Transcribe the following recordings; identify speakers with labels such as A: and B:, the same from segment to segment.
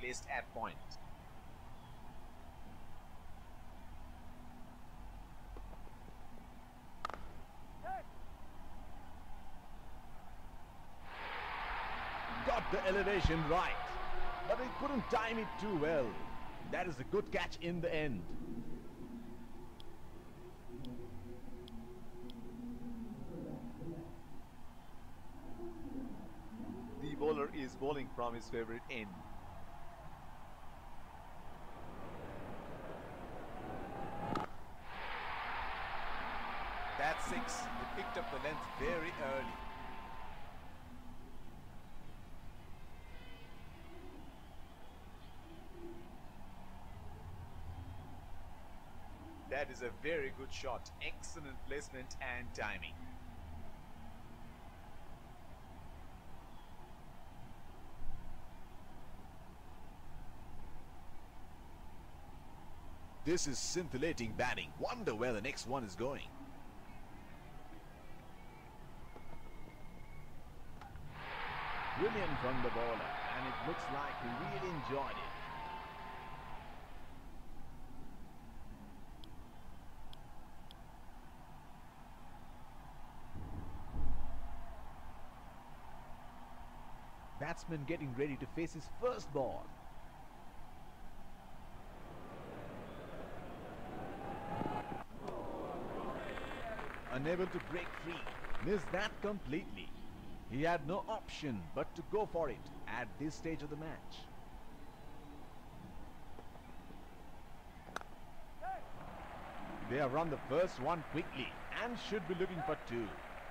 A: placed at point.
B: Got the elevation right, but he couldn't time it too well. That is a good catch in the end.
A: The bowler is bowling from his favorite end. That's six. He picked up the length very early. That is a very good shot. Excellent placement and timing.
B: This is scintillating batting. Wonder where the next one is going. Brilliant from the bowler, and it looks like he really enjoyed it. Batsman getting ready to face his first ball. Unable to break free. Missed that completely. He had no option but to go for it at this stage of the match. They have run the first one quickly and should be looking for two.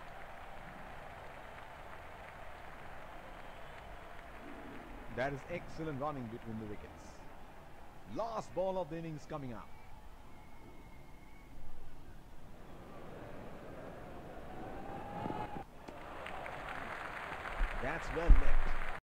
B: That is excellent running between the wickets. Last ball of the innings coming up. That's well left.